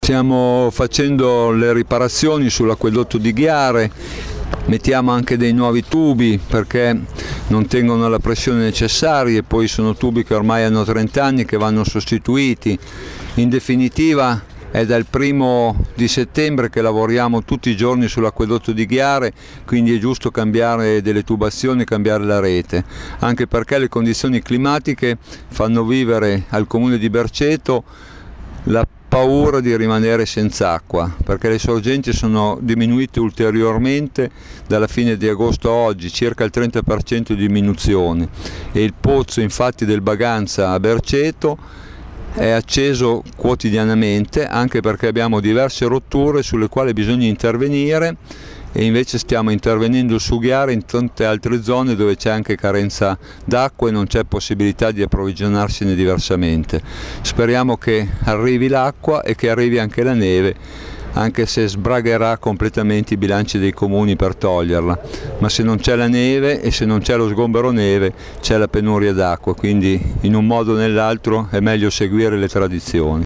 Stiamo facendo le riparazioni sull'acquedotto di Ghiare, mettiamo anche dei nuovi tubi perché non tengono la pressione necessaria e poi sono tubi che ormai hanno 30 anni che vanno sostituiti. In definitiva è dal 1° settembre che lavoriamo tutti i giorni sull'acquedotto di Ghiare, quindi è giusto cambiare delle tubazioni, cambiare la rete, anche perché le condizioni climatiche fanno vivere al comune di Berceto la paura di rimanere senza acqua, perché le sorgenti sono diminuite ulteriormente dalla fine di agosto a oggi, circa il 30% di diminuzione, e il pozzo infatti del Baganza a Berceto è acceso quotidianamente, anche perché abbiamo diverse rotture sulle quali bisogna intervenire, e invece stiamo intervenendo su Ghiare in tante altre zone dove c'è anche carenza d'acqua e non c'è possibilità di approvvigionarsene diversamente. Speriamo che arrivi l'acqua e che arrivi anche la neve, anche se sbragherà completamente i bilanci dei comuni per toglierla, ma se non c'è la neve e se non c'è lo sgombero neve c'è la penuria d'acqua, quindi in un modo o nell'altro è meglio seguire le tradizioni.